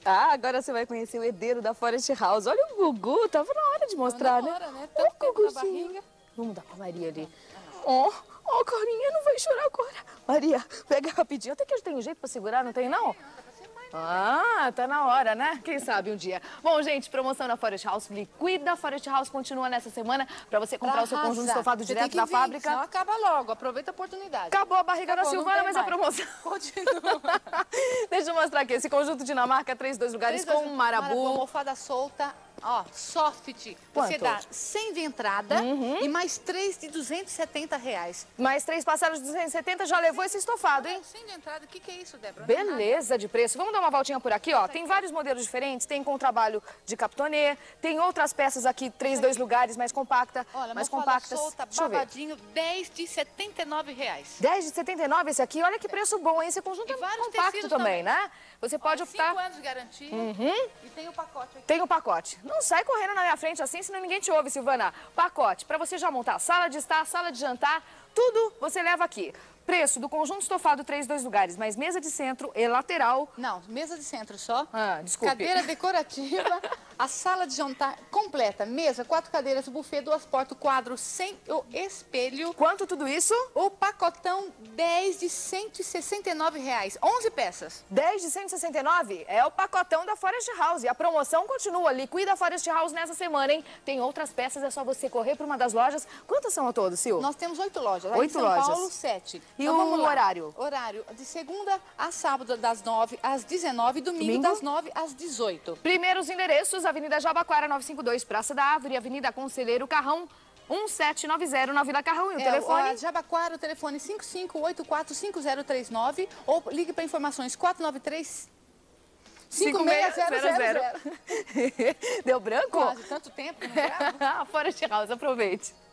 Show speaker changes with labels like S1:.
S1: Ah, agora você vai conhecer o herdeiro da Forest House. Olha o Gugu, tava na hora de mostrar,
S2: na hora,
S1: né?
S2: Tanto tempo na
S1: Guguzinho.
S2: barriga.
S1: Vamos dar pra Maria ali. Ó, carinha, não vai chorar agora. Maria, pega rapidinho. Até que eu tenho jeito pra segurar, não tem não? Ah, tá na hora, né? Quem sabe um dia. Bom, gente, promoção na Forest House. Liquida Forest House continua nessa semana pra você comprar o seu conjunto estofado direto da fábrica.
S2: Senão acaba logo, aproveita a oportunidade.
S1: Acabou a barriga da Silvana, mas a promoção
S2: continua.
S1: Deixa eu mostrar aqui. Esse conjunto Dinamarca, 3 lugares com marabu.
S2: Almofada solta, ó, soft.
S1: Quanto?
S2: Você dá 100 de entrada e mais 3 de R$270.
S1: Mais 3 passagens de 270, já levou esse estofado, hein?
S2: 100 de entrada, o que é isso, Débora?
S1: Beleza de preço. Vamos dar uma voltinha por aqui, ó. Tem vários modelos diferentes, tem com trabalho de capitonê, tem outras peças aqui, 2 lugares, mais compacta,
S2: Olha,
S1: mais
S2: almofada
S1: compactas.
S2: solta,
S1: Deixa eu ver.
S2: babadinho, 10 de R$79.
S1: 10 de 79 esse aqui, olha que preço bom, hein? Esse conjunto
S2: E
S1: é
S2: vários
S1: compacto
S2: tecidos
S1: também,
S2: também.
S1: né? Você pode optar...
S2: 5 anos de garantia e tem o pacote aqui.
S1: Tem o pacote. Não sai correndo na minha frente assim, senão ninguém te ouve, Silvana. Pacote, pra você já montar sala de estar, sala de jantar, tudo você leva aqui. Preço do conjunto estofado 3 lugares, mais mesa de centro e lateral.
S2: Não, mesa de centro só.
S1: Ah, desculpe.
S2: Cadeira decorativa, a sala de jantar completa, mesa, 4 cadeiras, buffet, 2 portas, quadro sem o espelho.
S1: Quanto tudo isso?
S2: O pacotão 10 de R$169, 11 peças.
S1: 10 de 169 é o pacotão da Forest House. E a promoção continua. Liquida a Forest House nessa semana, hein? Tem outras peças, é só você correr para uma das lojas. Quantas são ao todo, Sil?
S2: Nós temos 8 lojas.
S1: 8
S2: em São
S1: lojas.
S2: Paulo, 7.
S1: E
S2: então,
S1: o
S2: vamos lá.
S1: horário?
S2: Horário de segunda a sábado, das 9 às 19, domingo das 9 às 18.
S1: Primeiros endereços, Avenida Jabaquara 952, Praça da Árvore, Avenida Conselheiro Carrão 1790 na Vila Carrão. E o telefone?
S2: Jabaquara, o telefone 55845039 ou ligue para informações 493 5600.
S1: Deu branco?
S2: Quase, tanto tempo. Não
S1: Forest House, aproveite.